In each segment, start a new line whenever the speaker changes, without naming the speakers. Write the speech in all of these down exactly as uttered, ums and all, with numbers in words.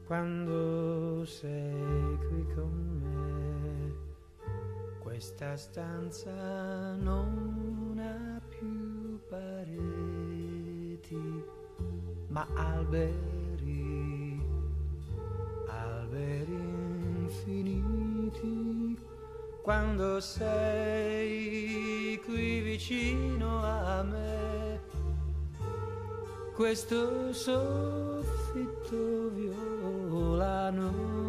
quando sei qui con me. Questa stanza non ha più pareti, ma alberi, alberi infiniti. Quando sei qui vicino a me, questo soffitto violano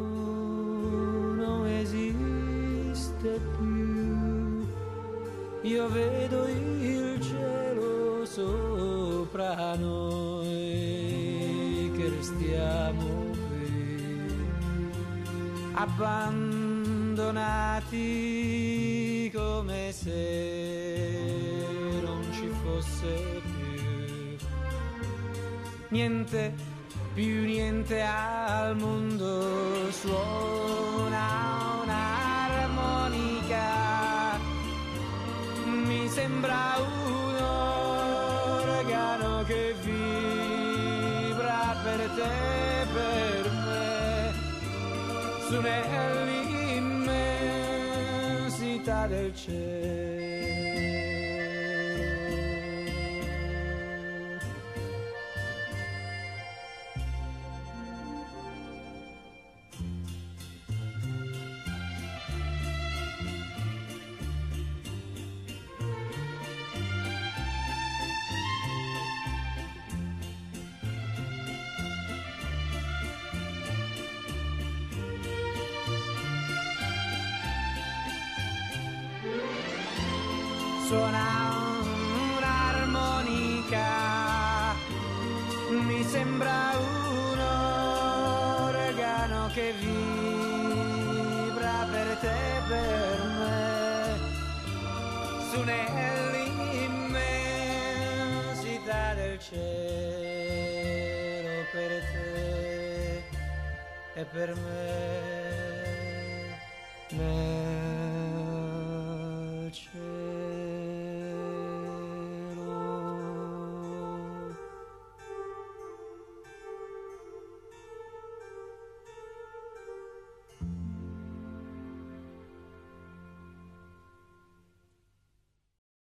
non esiste più. Io vedo il cielo sopra noi, che restiamo qui, abbandonati come se non ci fosse più niente, più niente al mondo. Suona un'armonica, mi sembra un organo che vibra per te e per me, su nell'immensità del cielo. Suona un'armonica, mi sembra un organo che vibra per te e per me, su nell'immensità del cielo, per te e per me. me